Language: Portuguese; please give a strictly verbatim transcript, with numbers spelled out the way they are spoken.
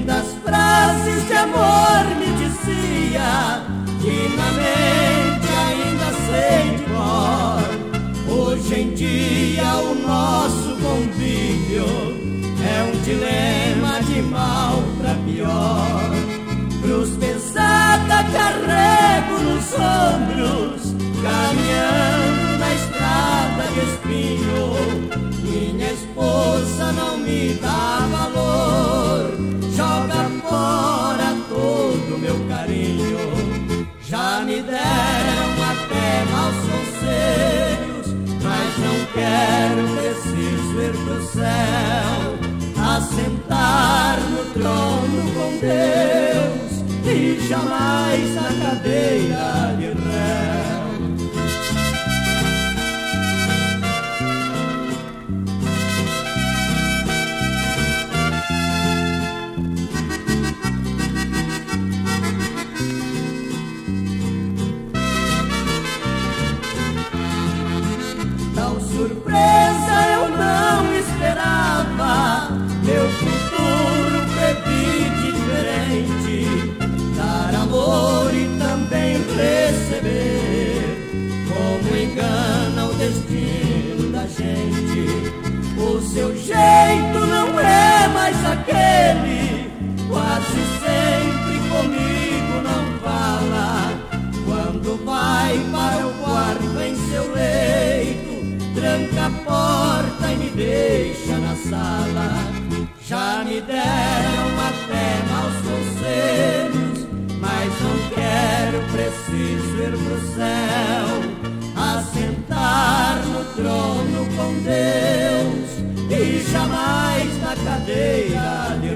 lindas frases de amor me dizia, que na mente ainda sei de cor. Hoje em dia o nosso convívio é um dilema de mal pra pior. Cruz pesada carrego nos ombros, caminhando na estrada de espinho. Minha esposa não me dá valor, joga fora todo o meu carinho. Já me deram até maus conselhos, mas não quero, preciso ir pro céu, assentar no trono com Deus e jamais na cadeira de réu. Tal surpresa eu não esperava, meu futuro previ diferente. Dar amor e também receber, como engana o destino da gente. O seu jeito não é mais aquele, quase sempre comigo não fala. Quando vai para o quarto em seu leito, tranca a porta e me deixa na sala. Já me deram até maus conselhos, mas não quero, preciso ir pro céu, assentar no trono com Deus e jamais na cadeira de